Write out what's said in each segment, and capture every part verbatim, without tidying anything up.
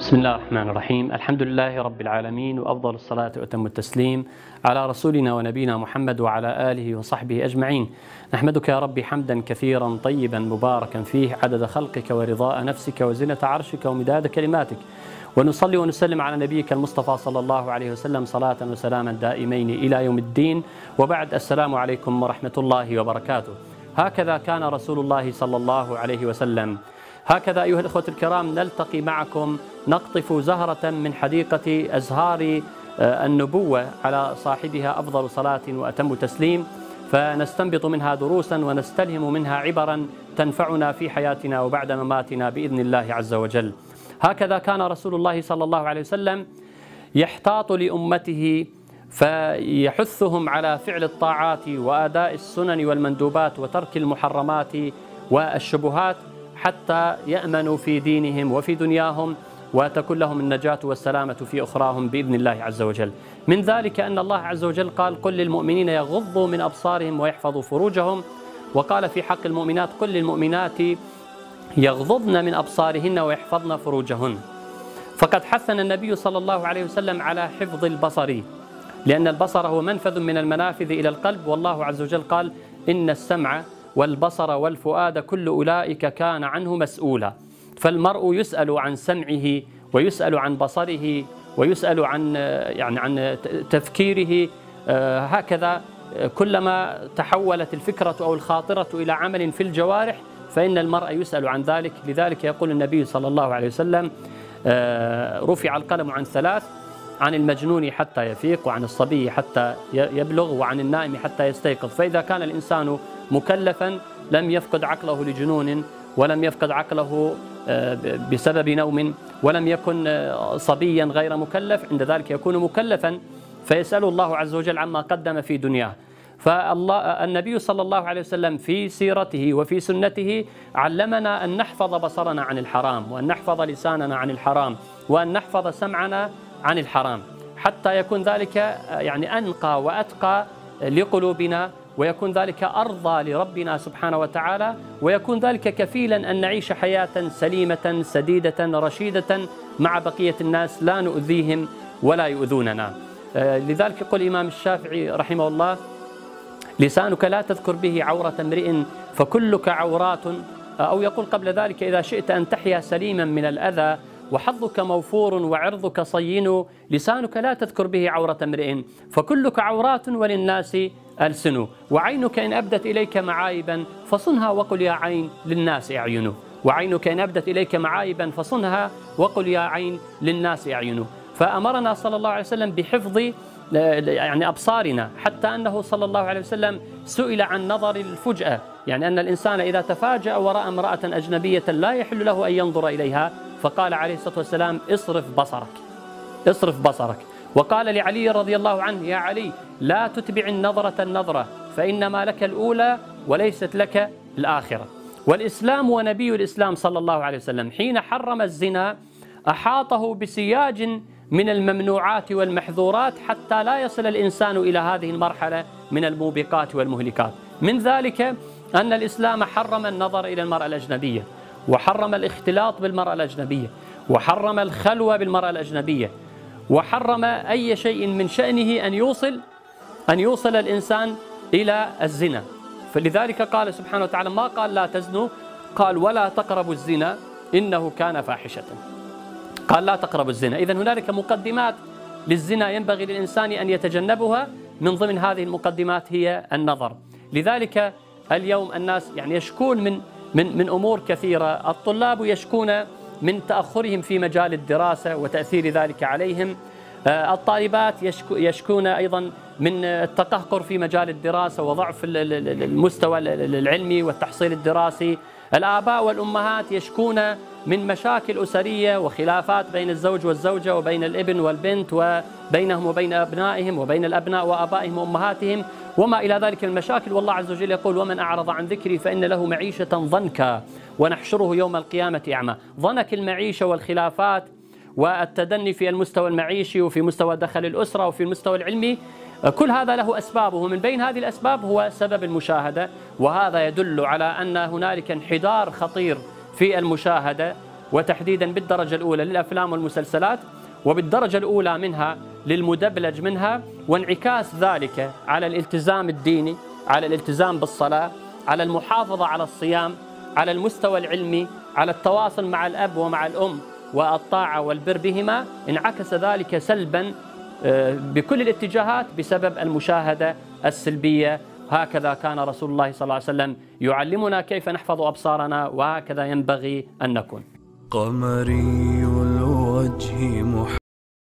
بسم الله الرحمن الرحيم. الحمد لله رب العالمين، وأفضل الصلاة وأتم التسليم على رسولنا ونبينا محمد وعلى آله وصحبه أجمعين. نحمدك يا ربي حمدا كثيرا طيبا مباركا فيه عدد خلقك ورضاء نفسك وزنة عرشك ومداد كلماتك، ونصلي ونسلم على نبيك المصطفى صلى الله عليه وسلم صلاة وسلاما دائمين إلى يوم الدين. وبعد، السلام عليكم ورحمة الله وبركاته. هكذا كان رسول الله صلى الله عليه وسلم. هكذا أيها الأخوة الكرام نلتقي معكم نقطف زهرة من حديقة أزهار النبوة على صاحبها أفضل صلاة وأتم تسليم، فنستنبط منها دروسا ونستلهم منها عبرا تنفعنا في حياتنا وبعد مماتنا بإذن الله عز وجل. هكذا كان رسول الله صلى الله عليه وسلم يحتاط لأمته فيحثهم على فعل الطاعات وأداء السنن والمندوبات وترك المحرمات والشبهات حتى يأمنوا في دينهم وفي دنياهم، وتكون لهم النجاة والسلامة في أخراهم بإذن الله عز وجل. من ذلك أن الله عز وجل قال: قل للمؤمنين يغضوا من أبصارهم ويحفظوا فروجهم. وقال في حق المؤمنات: قل للمؤمنات يغضضن من أبصارهن ويحفظن فروجهن. فقد حثنا النبي صلى الله عليه وسلم على حفظ البصر، لأن البصر هو منفذ من المنافذ إلى القلب، والله عز وجل قال: إن السمع والبصر والفؤاد كل أولئك كان عنه مسؤولا. فالمرء يسأل عن سمعه ويسأل عن بصره ويسأل عن يعني عن تفكيره. هكذا كلما تحولت الفكرة أو الخاطرة إلى عمل في الجوارح فإن المرء يسأل عن ذلك. لذلك يقول النبي صلى الله عليه وسلم: رفع القلم عن ثلاث: عن المجنون حتى يفيق، وعن الصبي حتى يبلغ، وعن النائم حتى يستيقظ. فإذا كان الإنسان مكلفا لم يفقد عقله لجنون، ولم يفقد عقله بسبب نوم، ولم يكن صبيا غير مكلف، عند ذلك يكون مكلفا فيسأل الله عز وجل عما قدم في دنياه. فالله النبي صلى الله عليه وسلم في سيرته وفي سنته علمنا أن نحفظ بصرنا عن الحرام، وأن نحفظ لساننا عن الحرام، وأن نحفظ سمعنا عن الحرام، حتى يكون ذلك يعني أنقى وأتقى لقلوبنا، ويكون ذلك أرضى لربنا سبحانه وتعالى، ويكون ذلك كفيلا أن نعيش حياة سليمة سديدة رشيدة مع بقية الناس، لا نؤذيهم ولا يؤذوننا. لذلك يقول الإمام الشافعي رحمه الله: لسانك لا تذكر به عورة امرئ فكلك عورات. أو يقول قبل ذلك: إذا شئت أن تحيا سليما من الأذى وحظك موفور وعرضك صين، لسانك لا تذكر به عورة امرئ فكلك عورات وللناس ألسن. وعينك إن أبدت إليك معايبا فصنها وقل يا عين للناس أعين. وعينك إن أبدت إليك معايبا فصنها وقل يا عين للناس أعين. فأمرنا صلى الله عليه وسلم بحفظ يعني أبصارنا، حتى أنه صلى الله عليه وسلم سئل عن نظر الفجأة، يعني أن الإنسان إذا تفاجأ ورأى امرأة أجنبية لا يحل له أن ينظر إليها، فقال عليه الصلاة والسلام: اصرف بصرك اصرف بصرك. وقال لعلي رضي الله عنه: يا علي، لا تتبع النظرة النظرة فإنما لك الأولى وليست لك الآخرة. والإسلام ونبي الإسلام صلى الله عليه وسلم حين حرم الزنا أحاطه بسياج من الممنوعات والمحظورات حتى لا يصل الإنسان إلى هذه المرحلة من الموبقات والمهلكات. من ذلك أن الإسلام حرم النظر إلى المرأة الأجنبية، وحرم الاختلاط بالمرأة الأجنبية، وحرم الخلوة بالمرأة الأجنبية، وحرم أي شيء من شأنه أن يوصل أن يوصل الإنسان إلى الزنا. فلذلك قال سبحانه وتعالى: ما قال لا تزنوا، قال ولا تقربوا الزنا إنه كان فاحشة. قال لا تقربوا الزنا. إذن هنالك مقدمات للزنا ينبغي للإنسان أن يتجنبها، من ضمن هذه المقدمات هي النظر. لذلك اليوم الناس يعني يشكون من من من أمور كثيرة. الطلاب يشكون من تأخرهم في مجال الدراسة وتأثير ذلك عليهم. الطالبات يشكون أيضا من التقهقر في مجال الدراسة وضعف المستوى العلمي والتحصيل الدراسي. الآباء والأمهات يشكون من مشاكل أسرية وخلافات بين الزوج والزوجة، وبين الابن والبنت، وبينهم وبين أبنائهم، وبين الأبناء وآبائهم وأمهاتهم، وما إلى ذلك من المشاكل. والله عز وجل يقول: ومن أعرض عن ذكري فإن له معيشة ضنكا ونحشره يوم القيامة أعمى. ضنك المعيشة والخلافات والتدني في المستوى المعيشي وفي مستوى دخل الأسرة وفي المستوى العلمي، كل هذا له أسبابه، ومن بين هذه الأسباب هو سبب المشاهدة. وهذا يدل على أن هنالك انحدار خطير في المشاهدة وتحديدا بالدرجة الأولى للأفلام والمسلسلات، وبالدرجة الأولى منها للمدبلج منها، وانعكاس ذلك على الالتزام الديني، على الالتزام بالصلاة، على المحافظة على الصيام، على المستوى العلمي، على التواصل مع الأب ومع الأم والطاعة والبر بهما، انعكس ذلك سلبا بكل الاتجاهات بسبب المشاهدة السلبية. هكذا كان رسول الله صلى الله عليه وسلم يعلمنا كيف نحفظ أبصارنا، وهكذا ينبغي أن نكون. قمري الوجه محمد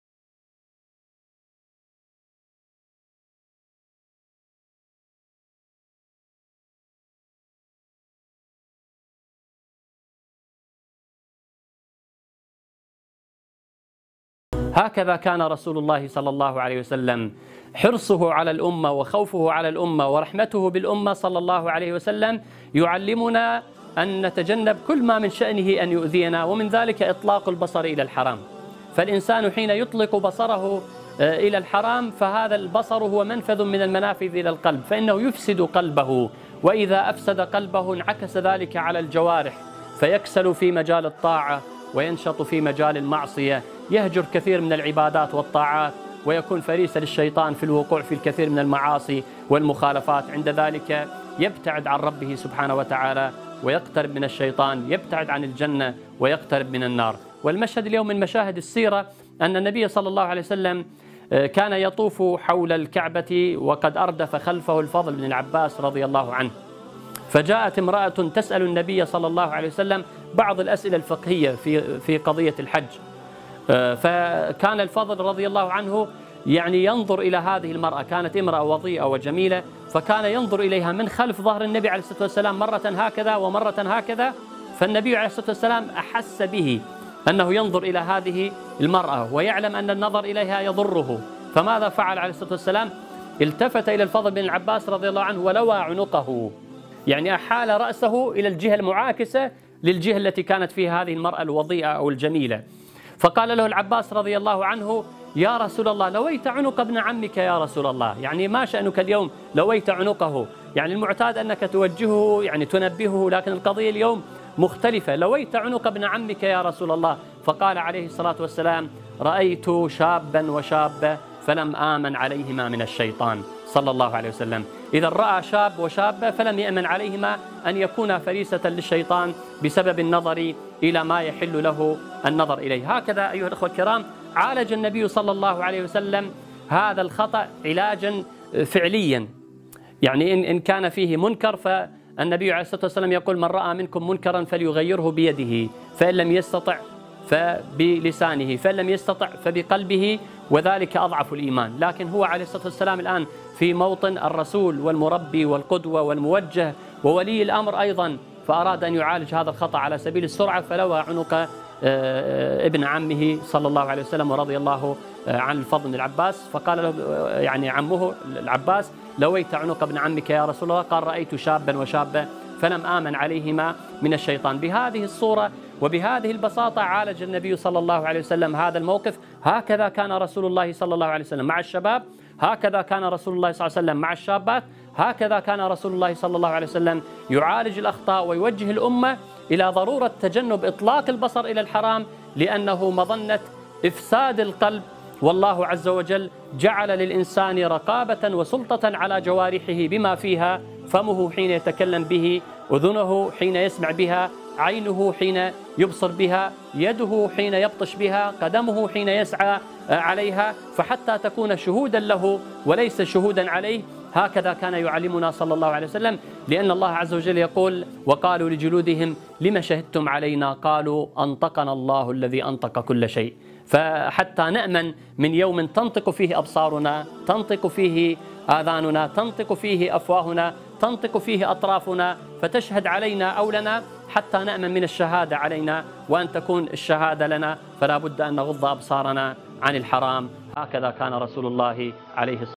هكذا كان رسول الله صلى الله عليه وسلم، حرصه على الأمة وخوفه على الأمة ورحمته بالأمة صلى الله عليه وسلم يعلمنا أن نتجنب كل ما من شأنه أن يؤذينا، ومن ذلك إطلاق البصر إلى الحرام. فالإنسان حين يطلق بصره إلى الحرام فهذا البصر هو منفذ من المنافذ إلى القلب، فإنه يفسد قلبه، وإذا أفسد قلبه انعكس ذلك على الجوارح، فيكسل في مجال الطاعة وينشط في مجال المعصية، يهجر كثير من العبادات والطاعات، ويكون فريسة للشيطان في الوقوع في الكثير من المعاصي والمخالفات. عند ذلك يبتعد عن ربه سبحانه وتعالى ويقترب من الشيطان، يبتعد عن الجنة ويقترب من النار. والمشهد اليوم من مشاهد السيرة أن النبي صلى الله عليه وسلم كان يطوف حول الكعبة وقد أردف خلفه الفضل بن العباس رضي الله عنه، فجاءت امرأة تسأل النبي صلى الله عليه وسلم بعض الأسئلة الفقهية في في قضية الحج، فكان الفضل رضي الله عنه يعني ينظر إلى هذه المرأة، كانت امرأة وضيئة وجميلة، فكان ينظر إليها من خلف ظهر النبي عليه الصلاة والسلام مرة هكذا ومرة هكذا، فالنبي عليه الصلاة والسلام أحس به أنه ينظر إلى هذه المرأة ويعلم أن النظر إليها يضره، فماذا فعل عليه الصلاة والسلام؟ التفت إلى الفضل بن العباس رضي الله عنه ولوى عنقه، يعني أحال رأسه إلى الجهة المعاكسة للجهة التي كانت فيها هذه المرأة الوضيئة أو الجميلة. فقال له العباس رضي الله عنه: يا رسول الله، لويت عنق ابن عمك يا رسول الله، يعني ما شأنك اليوم لويت عنقه؟ يعني المعتاد أنك توجهه، يعني تنبهه، لكن القضية اليوم مختلفة، لويت عنق ابن عمك يا رسول الله. فقال عليه الصلاة والسلام: رأيت شابا وشابة فلم آمن عليهما من الشيطان صلى الله عليه وسلم. إذا رأى شاب وشابة فلم يأمن عليهما أن يكونا فريسة للشيطان بسبب النظر إلى ما يحل له النظر إليه. هكذا أيها الأخوة الكرام عالج النبي صلى الله عليه وسلم هذا الخطأ علاجا فعليا، يعني إن كان فيه منكر فالنبي عليه الصلاة والسلام يقول: من رأى منكم منكرا فليغيره بيده، فإن لم يستطع فبلسانه، فإن لم يستطع فبقلبه، وذلك أضعف الإيمان. لكن هو عليه الصلاة والسلام الآن في موطن الرسول والمربي والقدوة والموجه وولي الأمر أيضا، فأراد أن يعالج هذا الخطأ على سبيل السرعة، فلوى عنق ابن عمه صلى الله عليه وسلم ورضي الله عن الفضل بن العباس، فقال له يعني عمه العباس: لويت عنق ابن عمك يا رسول الله؟ قال: رأيت شابا وشابة فلم آمن عليهما من الشيطان. بهذه الصورة وبهذه البساطة عالج النبي صلى الله عليه وسلم هذا الموقف. هكذا كان رسول الله صلى الله عليه وسلم مع الشباب، هكذا كان رسول الله صلى الله عليه وسلم مع الشابات، هكذا كان رسول الله صلى الله عليه وسلم يعالج الأخطاء ويوجه الأمة إلى ضرورة تجنب إطلاق البصر إلى الحرام، لأنه مظنة إفساد القلب. والله عز وجل جعل للإنسان رقابة وسلطة على جوارحه بما فيها فمه حين يتكلم به، أذنه حين يسمع بها، عينه حين يبصر بها، يده حين يبطش بها، قدمه حين يسعى عليها، فحتى تكون شهودا له وليس شهودا عليه. هكذا كان يعلمنا صلى الله عليه وسلم، لأن الله عز وجل يقول: وقالوا لجلودهم لما شهدتم علينا؟ قالوا أنطقنا الله الذي أنطق كل شيء. فحتى نأمن من يوم تنطق فيه أبصارنا، تنطق فيه آذاننا، تنطق فيه أفواهنا، تنطق فيه أطرافنا، فتشهد علينا أو لنا، حتى نأمن من الشهادة علينا وأن تكون الشهادة لنا، فلا بد أن نغض أبصارنا عن الحرام. هكذا كان رسول الله عليه الصلاة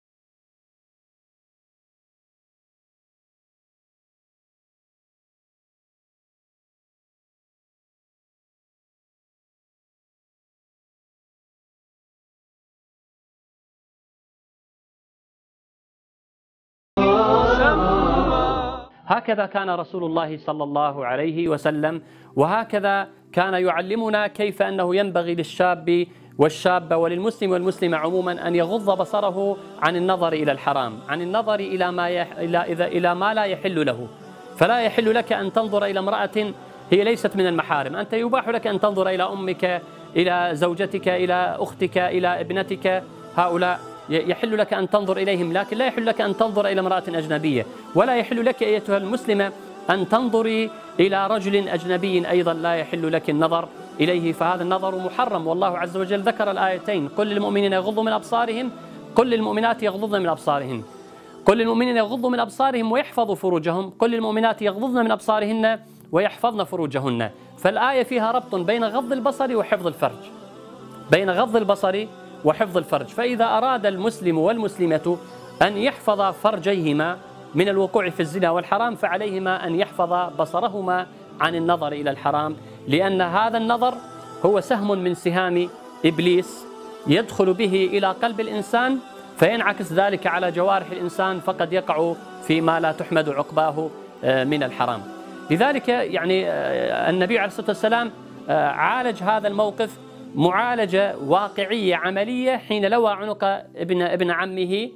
هكذا كان رسول الله صلى الله عليه وسلم، وهكذا كان يعلمنا كيف أنه ينبغي للشاب والشابة وللمسلم والمسلمة عموما أن يغض بصره عن النظر إلى الحرام، عن النظر إلى ما يح... إلى إذا إلى ما لا يحل له. فلا يحل لك أن تنظر إلى امرأة هي ليست من المحارم، أنت يباح لك أن تنظر إلى أمك، إلى زوجتك، إلى أختك، إلى ابنتك، هؤلاء يحل لك أن تنظر إليهم، لكن لا يحل لك أن تنظر إلى امرأة أجنبية. ولا يحل لك أيتها المسلمة أن تنظري إلى رجل أجنبي أيضا لا يحل لك النظر إليه، فهذا النظر محرم. والله عز وجل ذكر الآيتين: قل للمؤمنين يغضوا من أبصارهم، قل للمؤمنات يغضضن من أبصارهن. قل للمؤمنين يغضوا من أبصارهم ويحفظوا فروجهم، قل للمؤمنات يغضضن من أبصارهن ويحفظن فروجهن. فالآية فيها ربط بين غض البصر وحفظ الفرج، بين غض البصر وحفظ الفرج. فإذا أراد المسلم والمسلمة أن يحفظ فرجيهما من الوقوع في الزنا والحرام، فعليهما أن يحفظ بصرهما عن النظر إلى الحرام، لأن هذا النظر هو سهم من سهام إبليس يدخل به إلى قلب الإنسان، فينعكس ذلك على جوارح الإنسان، فقد يقع فيما لا تحمد عقباه من الحرام. لذلك يعني النبي عليه الصلاة والسلام عالج هذا الموقف معالجة واقعية عملية حين لوى عنق ابن ابن عمه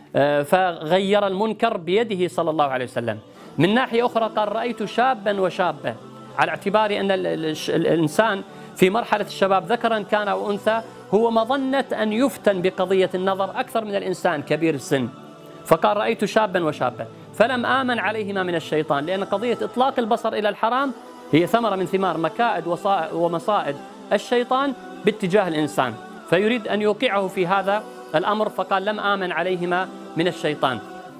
فغير المنكر بيده صلى الله عليه وسلم. من ناحية أخرى قال: رأيت شابا وشابة، على اعتبار أن الإنسان في مرحلة الشباب ذكرا كان أو أنثى هو مظنة أن يفتن بقضية النظر أكثر من الإنسان كبير السن، فقال: رأيت شابا وشابة، فلم آمن عليهما من الشيطان، لأن قضية إطلاق البصر إلى الحرام هي ثمرة من ثمار مكائد ومصائد الشيطان باتجاه الإنسان، فيريد أن يوقعه في هذا الأمر، فقال: لم آمن عليهما من الشيطان.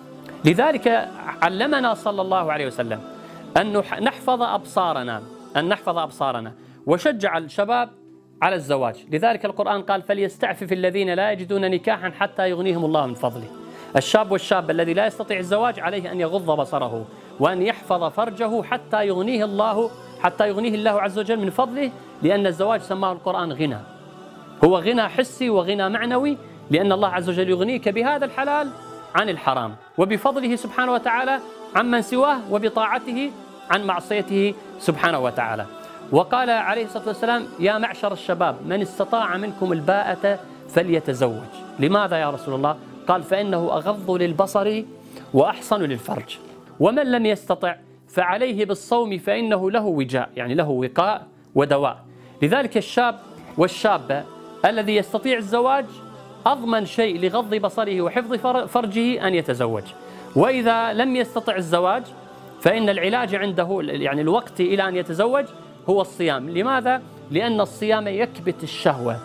لذلك علمنا صلى الله عليه وسلم أن نحفظ أبصارنا، أن نحفظ أبصارنا، وشجع الشباب على الزواج. لذلك القرآن قال: فليستعفف الذين لا يجدون نكاحا حتى يغنيهم الله من فضله. الشاب والشاب الذي لا يستطيع الزواج عليه أن يغض بصره وأن يحفظ فرجه حتى يغنيه الله حتى يغنيه الله عز وجل من فضله، لأن الزواج سماه القرآن غنى، هو غنى حسي وغنى معنوي، لأن الله عز وجل يغنيك بهذا الحلال عن الحرام، وبفضله سبحانه وتعالى عمن سواه، وبطاعته عن معصيته سبحانه وتعالى. وقال عليه الصلاة والسلام: يا معشر الشباب من استطاع منكم الباءة فليتزوج. لماذا يا رسول الله؟ قال: فإنه أغض للبصر وأحصن للفرج، ومن لم يستطع فعليه بالصوم فإنه له وجاء، يعني له وقاء ودواء. لذلك الشاب والشابة الذي يستطيع الزواج أضمن شيء لغض بصره وحفظ فرجه أن يتزوج، وإذا لم يستطع الزواج فإن العلاج عنده، يعني الوقت إلى أن يتزوج، هو الصيام. لماذا؟ لأن الصيام يكبت الشهوة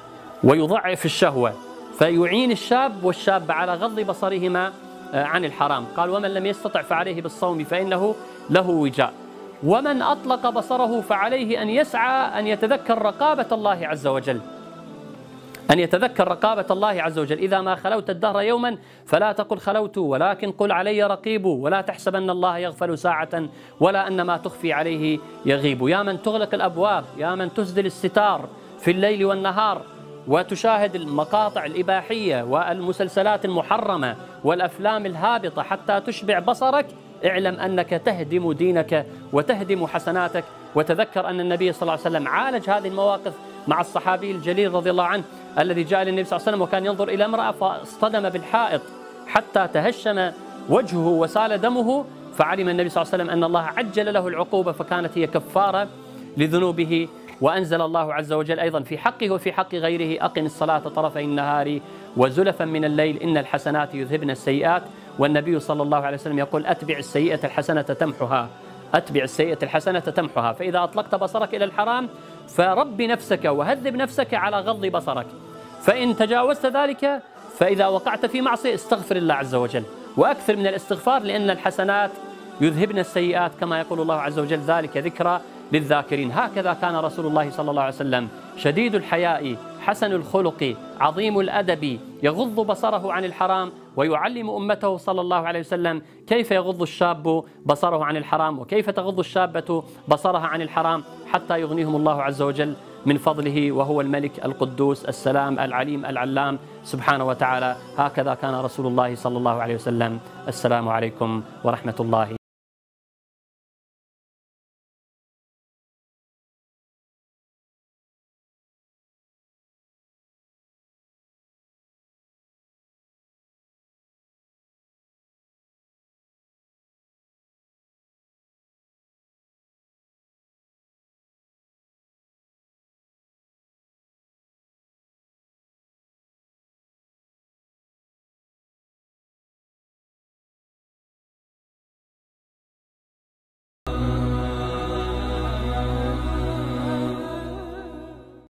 ويضعف الشهوة، فيعين الشاب والشابة على غض بصرهما عن الحرام. قال: ومن لم يستطع فعليه بالصوم فإنه له وجاء. ومن أطلق بصره فعليه أن يسعى أن يتذكر رقابة الله عز وجل، أن يتذكر رقابة الله عز وجل. إذا ما خلوت الدهر يوما فلا تقل خلوت، ولكن قل علي رقيب، ولا تحسبن الله يغفل ساعة ولا أن ما تخفي عليه يغيب. يا من تغلق الأبواب، يا من تسدل الستار في الليل والنهار وتشاهد المقاطع الإباحية والمسلسلات المحرمة والأفلام الهابطة حتى تشبع بصرك، اعلم أنك تهدم دينك وتهدم حسناتك. وتذكر أن النبي صلى الله عليه وسلم عالج هذه المواقف مع الصحابي الجليل رضي الله عنه الذي جاء للنبي صلى الله عليه وسلم وكان ينظر إلى امرأة فاصطدم بالحائط حتى تهشم وجهه وسال دمه، فعلم النبي صلى الله عليه وسلم أن الله عجل له العقوبة فكانت هي كفارة لذنوبه. وأنزل الله عز وجل أيضا في حقه وفي حق غيره: أقم الصلاة طرفي النهار وزلفا من الليل إن الحسنات يذهبن السيئات. والنبي صلى الله عليه وسلم يقول: أتبع السيئة الحسنة تمحها، أتبع السيئة الحسنة تمحها. فإذا أطلقت بصرك إلى الحرام فرب نفسك وهذب نفسك على غض بصرك، فإن تجاوزت ذلك فإذا وقعت في معصية استغفر الله عز وجل وأكثر من الاستغفار، لأن الحسنات يذهبن السيئات كما يقول الله عز وجل: ذلك ذكرى للذاكرين. هكذا كان رسول الله صلى الله عليه وسلم شديد الحياء حسن الخلق عظيم الأدب، يغض بصره عن الحرام ويعلم أمته صلى الله عليه وسلم كيف يغض الشاب بصره عن الحرام وكيف تغض الشابة بصرها عن الحرام حتى يغنيهم الله عز وجل من فضله، وهو الملك القدوس السلام العليم العلام سبحانه وتعالى. هكذا كان رسول الله صلى الله عليه وسلم. السلام عليكم ورحمة الله.